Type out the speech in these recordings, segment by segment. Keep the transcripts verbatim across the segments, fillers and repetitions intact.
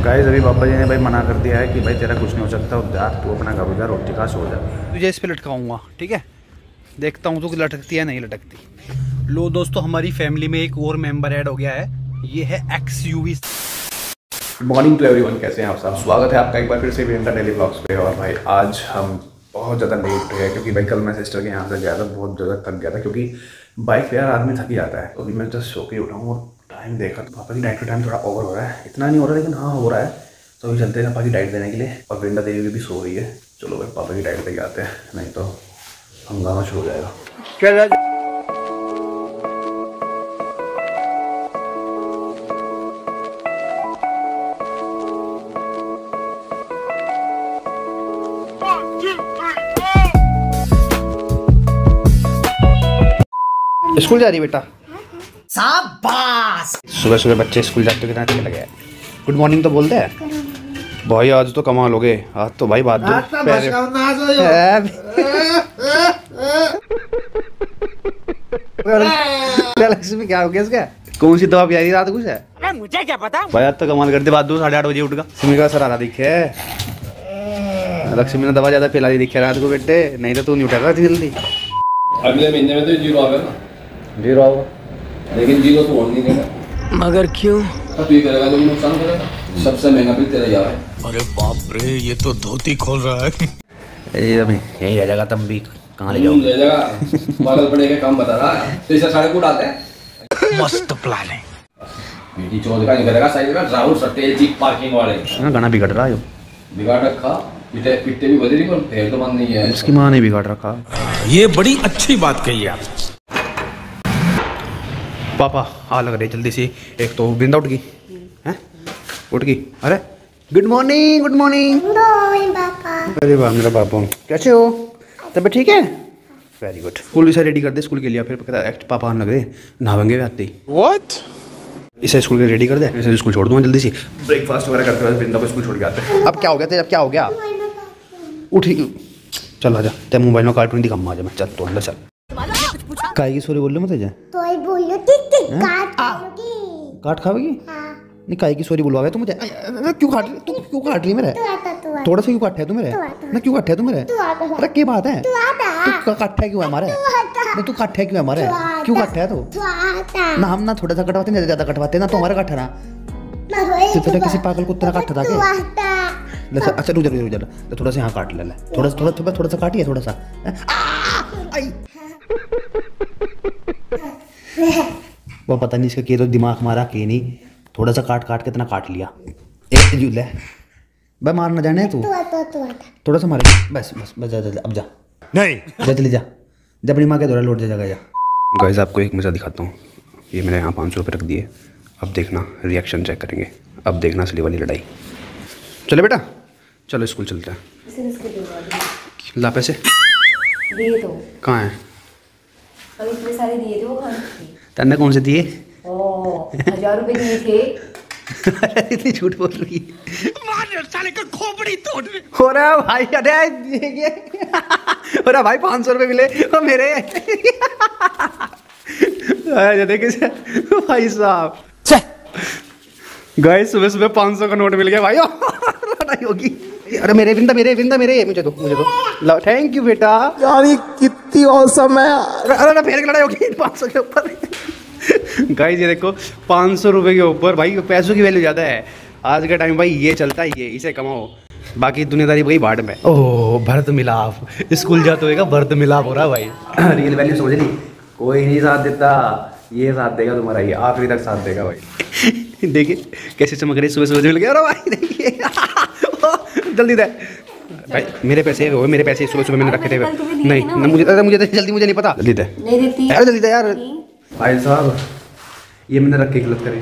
Guys अभी पापा जी ने भाई मना कर दिया है कि भाई तेरा कुछ नहीं हो सकता, जा तू अपना घर जा, रोटी खा, सो जा। तुझे इस पे लटकाऊंगा, ठीक है? देखता हूँ तू लटकती है नहीं लटकती। लो दोस्तों, हमारी फैमिली में एक और मेंबर ऐड हो गया है, ये है XUV. Good morning to everyone, कैसे हैं आप सब? स्वागत है आपका एक बार फिर से वीरेंद्र डेली ब्लॉग्स पे। और भाई आज हम बहुत ज़्यादा लेट उठे हैं क्योंकि भाई कल मैं सिस्टर के यहाँ से गया था, बहुत ज़्यादा थक गया था क्योंकि बाइक पे यार आदमी थक ही जाता है। तो अभी मैं जस्ट सो के उठा हूँ और टाइम देखा तो पापा की डाइट का टाइम थोड़ा ओवर हो रहा है। इतना नहीं हो रहा लेकिन हाँ हो रहा है। तो अभी चलते हैं पापा की डाइट देने के लिए। और वृंदा देवी भी सो रही है। चलो भाई पापा की डाइट लेके आते हैं, नहीं तो हंगामा शुरू हो जाएगा। क्या स्कूल जा रही बेटा? शाबाश। सुबह सुबह बच्चे स्कूल जाते कितना अच्छा लगे। गुड मॉर्निंग तो बोलते हैं भाई। आज तो कमाल हो गए, आज तो भाई बात लक्ष्मी क्या हो गया इसका? कौन सी दवा पिलाई रात कुछ है? मुझे क्या पता भाई। आज तो कमाल करते, बात दो साढ़े आठ बजे उठ का सिमी का सरारा दिखे। लक्ष्मी ने दवा ज्यादा पिला दी दिखे रात को बेटे, नहीं तो तू नहीं उठा जल्दी। अगले महीने में तो जीरो आएगा। जीरो होगा लेकिन जीरो तो होने नहीं देगा। मगर क्यों? तू ही करेगा तो नुकसान करेगा। सबसे महंगा बिल तेरा जा रहा है। अरे बाप रे, ये तो धोती खोल रहा है। ये अभी यही रह जाएगा, तुम भी कहाँ ले जाओगे? ले जाएगा बादल पड़े के काम बता रहा है तो इसे साढ़े को डालते हैं। मस्त प्लान है। बेटी चौथ का नहीं करेगा साइड में राहुल सट्टे जी पार्किंग वाले। हां गाना बिगड़ रहा है, बिगाड़ रखा। पिटे पिटे भी बदली पर फिर तो मन नहीं है। उसकी मां ने बिगाड़ रखा। ये बड़ी अच्छी बात कही आप। पापा आ लग रही जल्दी से। एक तो वृंदा उठ गई हैं, उठ गई। अरे गुड मॉर्निंग, गुड मॉर्निंग पापा। अरे वाह मेरा बाबू, कैसे हो? तबीयत ठीक है? Very good. स्कूल इसे रेडी कर दे स्कूल के लिए, फिर पता है पापा आने लग रहे नहावेंगे आते ही। व्हाट? इसे स्कूल के रेडी कर दे, इसे स्कूल छोड़ दूँगा जल्दी से। ब्रेकफास्ट वगैरह करते हुए वृंदा को स्कूल छोड़ के आते हैं। अब क्या हो गया तेरा? अब क्या हो गया? उठी चल आजा, तेरे मोबाइल में कार्टून दिखाऊंगा आजा मैं। चल तो अंदर चल। काय की सॉरी बोल लो मत जा। तो ही बोल लो ठीक ठीक। काट खाओगी? काट खाओगी? हां। नहीं काय की सॉरी बुलवा गया तू मुझे। क्यों काट रही तू? क्यों काट रही मेरे? थोड़ा सा क्यों काट है तू मेरे? ना क्यों काट है तू मेरे? अरे क्या बात है? तू काट है क्यों है हमारे? नहीं तू काट है क्यों है हमारे? क्यों काट है तू? ना हम ना थोड़ा सा कटवाते नहीं, ज्यादा कटवाते ना तो हमारा काट है ना। तेरा किसी पागल कुत्ते ने काटा था क्या? अच्छा रुक जा रुक जा, थोड़ा सा यहाँ काट ले। थोड़ा थोड़ा थोड़ा थोड़ा सा काटिए थोड़ा सा। वो पता नहीं इसका के तो दिमाग मारा के नहीं, थोड़ा सा काट काट के इतना काट लिया। एक झूले भाई मार ना जाने तू। थोड़ा सा मारे बस बस बस। जा जा अब जा। नहीं जा जल्दी जा, जब अपनी माँ के दौरा लौट जा जगह जा। गाइस आपको एक मज़ा दिखाता हूँ। ये मैंने यहाँ पाँच सौ रुपये रख दिए, अब देखना रिएक्शन चेक करेंगे। अब देखना असली वाली लड़ाई। चले बेटा चलो स्कूल चलते हैं। ला पैसे दिए तो कहाँ हैं? अभी इतने सारे दिए थे वो कहाँ थे? तन्ने कौन से दिए? ओह हजार रुपए दिए थे। इतनी झूठ बोल रही है। साले का खोपड़ी तोड़ हो रहा है भाई। अरे हो रहा भाई पाँच सौ रुपये मिले वो मेरे। देखे भाई साहब गाइस सुबह सुबह पाँच सौ का नोट मिल गया भाई। लड़ाई होगी। अरे मेरे विंदा मेरे विंदा मेरे मुझे दो मुझे दो। थैंक यू बेटा। यार ये कितनी औसम है। अरे फिर लड़ाई होगी पाँच सौ के ऊपर। गाइस ये देखो पाँच सौ रुपये के ऊपर भाई पैसों की वैल्यू ज़्यादा है आज का टाइम भाई। ये चलता है, ये इसे कमाओ, बाकी दुनियादारी भाई बाढ़ में। ओह भरत मिलाप, स्कूल जाते होएगा भरत मिलाप हो रहा है भाई। रियल वैल्यू समझ ली? कोई नहीं साथ देता, ये साथ देगा तुम्हारा, ये आखिरी तक साथ देगा भाई। देखिए कैसे चमक रही सुबह सुबह मिल गया। अरे भाई देखिए जल्दी दे भाई। मेरे पैसे वो मेरे पैसे सुबह सुबह मैंने रखे थे। नहीं ना मुझे अरे मुझे जल्दी मुझे नहीं पता। जल्दी दे। नहीं देती यार जल्दी दे यार। भाई साहब ये मैंने रख के गलत करी।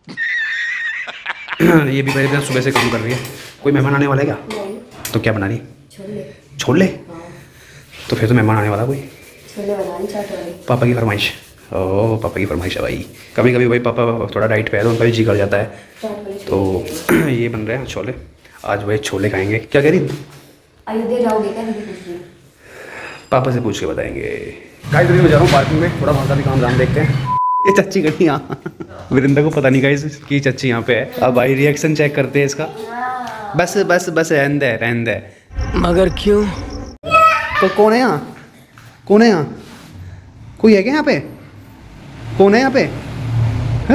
ये भी मेरे पास सुबह से काम कर रही है। कोई मेहमान आने वाला है क्या? तो क्या बना रही? छोले। छोले? तो फिर तो मेहमान आने वाला कोई। छोले बना रही चाट वाली। पापा की फरमाइश। ओह पापा की फरमाइश है भाई। कभी कभी भाई पापा थोड़ा डाइट पे है तो उनका भी जी कर जाता है। तो ये बन रहे हैं छोले। आज भाई छोले खाएंगे। क्या कह रही? अयोध्या जाओगे क्या? दीदी पूछ रही। पापा से पूछ के बताएंगे। गाइस अभी मैं जा रहा हूँ पार्किंग में, थोड़ा वहाँ का भी काम धाम देखते हैं। ये चाची खड़ी यहाँ। वृंदा को पता नहीं गाइस कि चाची यहाँ पे है। अब भाई रिएक्शन चेक करते हैं इसका। बस बस बस रहने दे रहने दे। मगर क्यों? तो कौन है यहाँ? कौन है यहाँ? कोई है क्या यहाँ पे? कौन है यहाँ पे? हैं?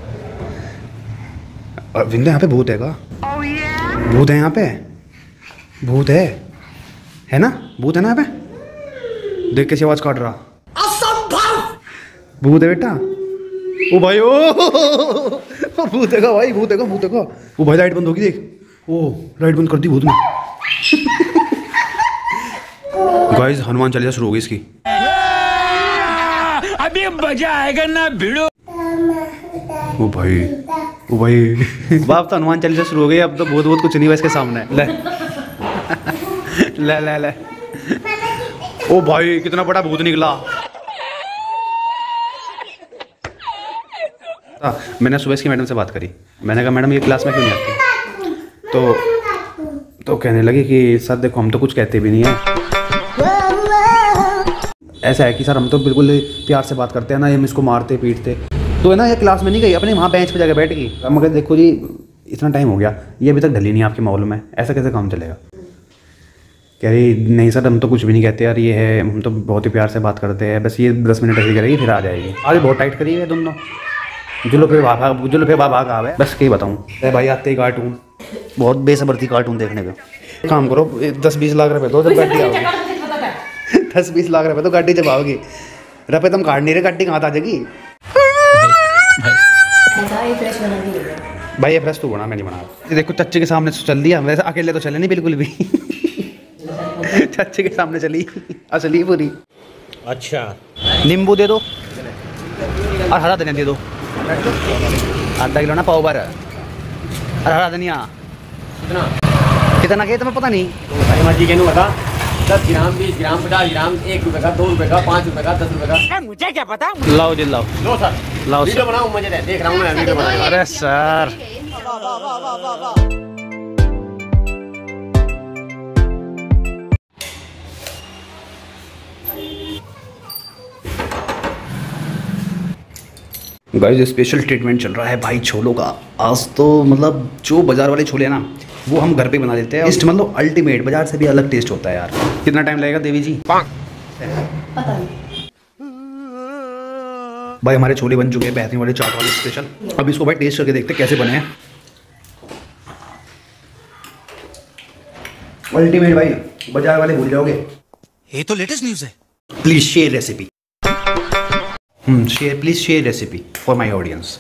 वृंदा यहाँ पे भूत है क्या? भूत है यहाँ पे? भूत है है ना? भूत है ना यहाँ पे? देख कैसी आवाज काट रहा। भूत है बेटा। ओ भाई ओ भूत है का भाई, भूत है का, भूत है का। ओ भाई लाइट बंद होगी देख। ओ लाइट बंद कर दी भूत ने। गाइस हनुमान चालीसा शुरू हो गई इसकी। अभी मजा आएगा ना भिड़ो। ओ भाई ओ भाई बाप तो हनुमान चालीसा शुरू हो गई। अब तो बहुत बहुत कुछ नहीं हुआ इसके सामने। ले ले ले ले। ओ भाई कितना बड़ा भूत निकला। आ, मैंने सुबह इसकी मैडम से बात करी। मैंने कहा मैडम ये क्लास में क्यों नहीं आती? तो तो कहने लगी कि सर देखो हम तो कुछ कहते भी नहीं है। ऐसा है कि सर हम तो बिल्कुल प्यार से बात करते हैं ना, हम इसको मारते पीटते। तो है ना ये क्लास में नहीं गई, अपने वहाँ बेंच पे जाकर बैठ गई। मगर देखो जी इतना टाइम हो गया, ये अभी तक ढली नहीं आपके माहौल में, ऐसा कैसे काम चलेगा? कह रही नहीं सर हम तो कुछ भी नहीं कहते यार, ये है हम तो बहुत ही प्यार से बात करते हैं, बस ये दस मिनट ऐसे करेगी फिर आ जाएगी। आज बहुत टाइट करी है दोनों। जुलो पे बाबा जुलो पे बाबा का है। बस क्या बताऊँ अरे भाई आते ही कार्टून, बहुत बेसब्र थी कार्टून देखने का। काम करो दस बीस लाख रुपए दो जब गाड़ी आओगी। दस बीस लाख रुपए तो गाड़ी जब आओगी। रुपये तुम काट नहीं रहे, गाड़ी कहाँ आ जाएगी? भाई ये फ्रेश तो बना, मैं नहीं बना। देखो चच्चे के सामने चल दिया, वैसे अकेले तो चले नहीं बिल्कुल भी। चच्चे के सामने चली असली पूरी। अच्छा नींबू दे दो और हरा धनिया दे दो, आधा किलो ना पाव भर। और हरा धनिया कितना कितना के तुम्हें पता नहीं? मर्जी के बता। दस ग्राम बीस ग्राम पचास ग्राम, एक रुपए का, दो रुपए का, पाँच रुपए का, दस रुपए का, मुझे क्या पता। लाओ जी लाओ लो सर, लाओ वीडियो बनाऊं मुझे देख रहा हूँ मैं वीडियो बना। अरे सर गाइस स्पेशल ट्रीटमेंट चल रहा है भाई छोलों का। आज तो मतलब जो बाजार वाले छोले हैं ना वो हम घर पे बना देते हैं। टेस्ट मतलब अल्टीमेट, बाजार से भी अलग टेस्ट होता है यार। कितना टाइम लगेगा देवी जी? पता नहीं भाई। हमारे छोले बन चुके हैं बेहतरीन वाले चाट वाले स्पेशल। अब इसको भाई टेस्ट करके देखते हैं कैसे बने हैं। अल्टीमेट भाई, बाजार वाले भूल जाओगे। ये तो लेटेस्ट न्यूज़ है। Please share recipe. Hmm share please share recipe for my audience.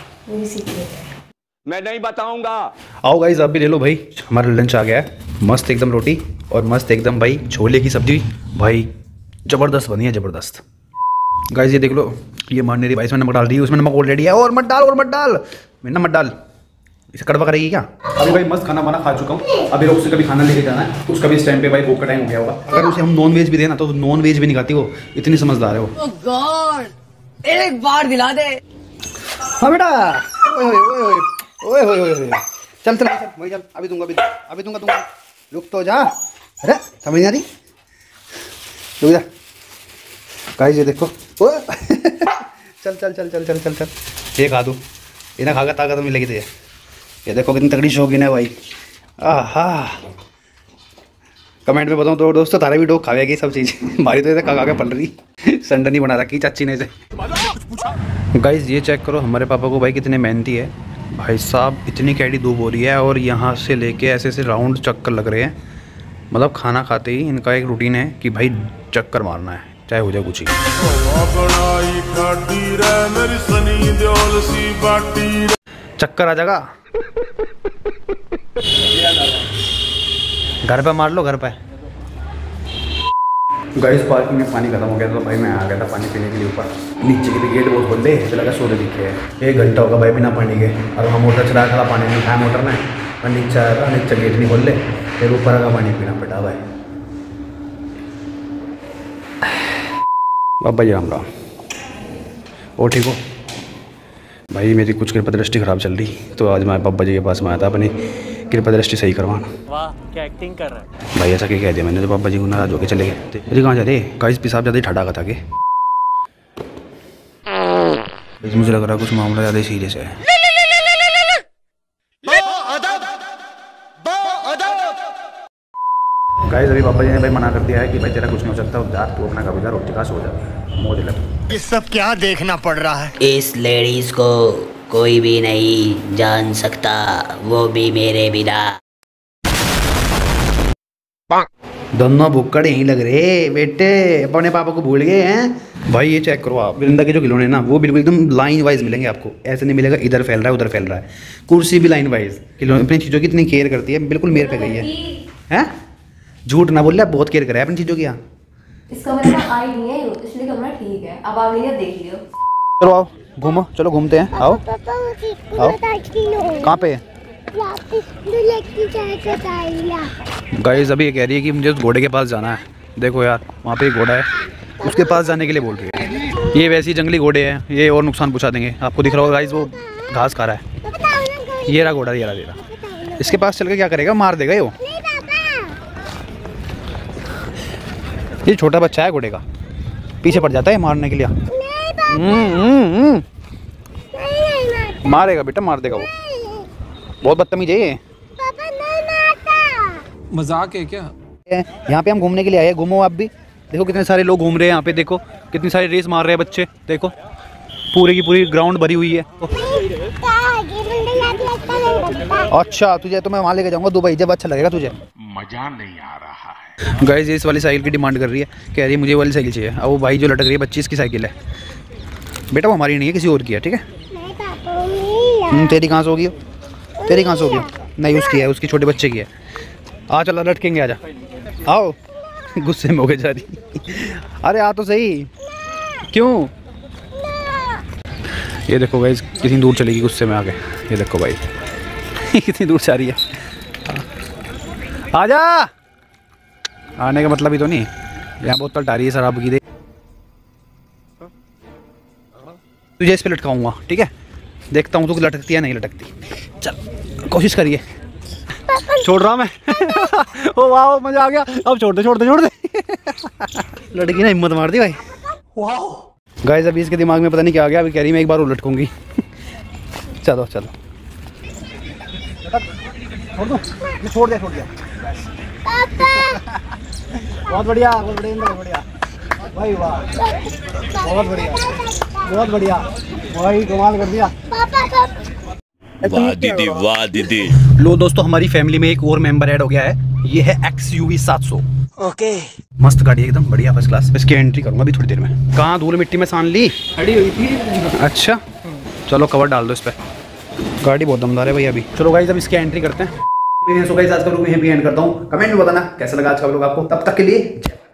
मैं नहीं बताऊंगा। आओ गाइस आप भी ले लो भाई। हमारा लंच आ गया है, मस्त एकदम रोटी और मस्त एकदम भाई छोले की सब्जी। भाई जबरदस्त बनी है, जबरदस्त। गाइस ये देख लो, ये मारने रही भाई, इसमें नमक डाल दी, उसमें नमक ऑलरेडी है। और मत डाल और मत डाल, मैं नमक डाल, इसे कड़वा करेगी क्या? अभी भाई मस्त खाना वाना खा चुका हूँ। अभी लोग से कभी खाना लेके जाना है, उसका भी इस टाइम पे भाई भूख का टाइम हो गया होगा। अगर उसे हम नॉन वेज भी देना तो नॉन वेज भी नहीं खाती वो, इतनी समझदार है वो। गॉड एक बार दिला दे। हाँ बेटा ओए ओए ओए ओए ओए ओए चल चल चल वही चल, अभी दूंगा अभी अभी दूंगा दूंगा। रुक तो जा, अरे समझ नहीं आ रही, रुक जा। गाइस ये देखो चल चल चल चल चल चल चल ये खा दूँ, ये ना खाकर ताकत मिलेगी तुझे। ये देखो कितनी तगड़ी शौकीन है भाई। आहा कमेंट में बताऊँ तो दोस्तों तारा भी डोग खावेगी सब चीज़। हमारी तो इधर खा खा के पल रही, संडा नहीं बना रखी चाची ने से। गाइस ये चेक करो हमारे पापा को भाई कितने मेहनती है भाई साहब। इतनी कैडी धूप हो रही है और यहाँ से लेके ऐसे ऐसे राउंड चक्कर लग रहे हैं। मतलब खाना खाते ही इनका एक रूटीन है कि भाई चक्कर मारना है, चाहे हो जाए कुछ ही। चक्कर आ जाएगा, घर पे मार लो घर पे। गाइस पार्किंग में पानी खत्म हो गया तो भाई मैं आ गया था पानी पीने के लिए ऊपर। नीचे के भी गेट बहुत खोल दे, तो लगा सोने दिखे है। एक घंटा होगा भाई बिना पानी के, और हम मोटर चला खड़ा पानी नहीं उठाया मोटर ने, और नीचे आया था, नीचे गेट नहीं खोल ले, फिर ऊपर आगा पानी पीना पड़ा भाई। बाबा जी राम राम, और ठीक हो भाई? मेरी कुछ कृपा दृष्टि खराब चल रही, तो आज मैं बाबा जी के पास में आया था अपनी कृपा दृष्टि सही करवाना। वाह क्या एक्टिंग कर रहा है भाई, ऐसा क्या कह दिया मैंने तो बाबा जी को नाराज होकर चले गए। अरे कहाँ जा रहे गाइस? पेशाब ज़्यादा ही ठंडा का था कि मुझे लग रहा है कुछ मामला ज़्यादा सीरियस है। गाइस अभी पापा जी ने भाई मना कर दिया है कि भाई तेरा कुछ नहीं हो सकता, जा तू अपना कभी जा रोटी का सो जा, मौज लग। ये सब क्या देखना पड़ रहा है। इस लेडीज को कोई भी नहीं जान सकता, वो भी मेरे बिना। दोनों भुक्कड़ यहीं लग रहे बेटे, अपने पापा को भूल गए हैं। भाई ये चेक करो आप, वृंदा के जो खिलौने ना वो बिल्कुल एकदम लाइन वाइज मिलेंगे आपको, ऐसे नहीं मिलेगा इधर फैल रहा है उधर फैल रहा है। कुर्सी भी लाइन वाइज, खिलौने अपनी चीज़ों की इतनी केयर करती है, बिल्कुल मेरे पे गई है। हैं झूठ ना बोल रहा, बहुत केयर करा है अपनी चीज़ों की। यहाँ इसका मेरा आई नहीं है इसलिए कमरा ठीक है, अब आप नहीं देख लियो। चलो आओ घूमो, चलो घूमते हैं, आओ आओ। कहाँ पे गाइस अभी ये कह रही है कि मुझे उस घोड़े के पास जाना है। देखो यार वहाँ पे एक घोड़ा है, उसके पास जाने के लिए बोल रही है। ये वैसे ही जंगली घोड़े हैं, ये और नुकसान पहुँचा देंगे। आपको दिख रहा होगा गाइस वो घास खा रहा है। ये रहा घोड़ा, ये रहा ये रहा। इसके पास चल के क्या करेगा, मार देगा ये वो। ये छोटा बच्चा है घोड़े का, पीछे पड़ जाता है मारने के लिए। मारेगा बेटा, मार देगा वो, बहुत बदतमीज है ये। मजाक है क्या? यहाँ पे हम घूमने के लिए आए हैं, घूमो आप भी। देखो कितने सारे लोग घूम रहे हैं यहाँ पे, देखो कितनी सारी रेस मार रहे हैं बच्चे। देखो पूरी की पूरी ग्राउंड भरी हुई है। अच्छा तुझे तो मैं वहाँ लेके जाऊँगा दुबई, जब अच्छा लगेगा तुझे। मजा नहीं आ रहा है। गाइस इस वाली साइकिल की डिमांड कर रही है, कह रही है मुझे वाली साइकिल चाहिए। अब वो भाई जो लटक रही है पच्चीस की साइकिल है बेटा, वो हमारी नहीं है, किसी और की है, ठीक है। तेरी कहाँ से होगी, तेरी कहाँ से होगी? नहीं उसकी है, उसकी छोटे बच्चे की है। आ चलो लटकेंगे, आजा आओ। गुस्से में हो गए जा रही। अरे आ तो सही, क्यों? ये देखो गाइस कितनी दूर चलेगी गुस्से में आके, ये देखो भाई कितनी दूर से आ रही है। आजा, आने का मतलब ही तो नहीं। यहाँ बोतल आ रही है शराब की, दे तुझे इस पे लटकाऊंगा, ठीक है। देखता हूँ तू लटकती है नहीं लटकती, चल कोशिश करिए। छोड़ रहा मैं। ओ वाह मजा आ गया, अब छोड़ दे छोड़ दे छोड़ दे। लड़की ने हिम्मत मार दी भाई। गाइस अभी इसके दिमाग में पता नहीं क्या आ गया, अभी कह रही मैं एक बार और लटकूंगी। चलो चलो छोड़ दो, छोड़ दिया छोड़ दिया। बहुत बढ़िया बहुत बढ़िया बहुत बढ़िया भाई, वाह बहुत बढ़िया बहुत बढ़िया भाई, कमाल कर दिया। वाह दीदी वाह दीदी। लो दोस्तों हमारी फैमिली में एक और मेंबर ऐड हो गया है, ये है एक्स यू वी सात सौ। ओके मस्त गाड़ी एकदम बढ़िया फर्स्ट क्लास। इसकी एंट्री करूंगा अभी थोड़ी देर में। कहाँ धूल मिट्टी में सान ली, खड़ी हुई थी। अच्छा चलो कवर डाल दो इस पर, गाड़ी बहुत दमदार है भाई। अभी चलो गाइस अब इसकी एंट्री करते हैं। सो गाइस आज का व्लॉग यहीं पे एंड करता हूँ। कमेंट में बताना कैसा लगा आज का व्लॉग आपको। तब तक के लिए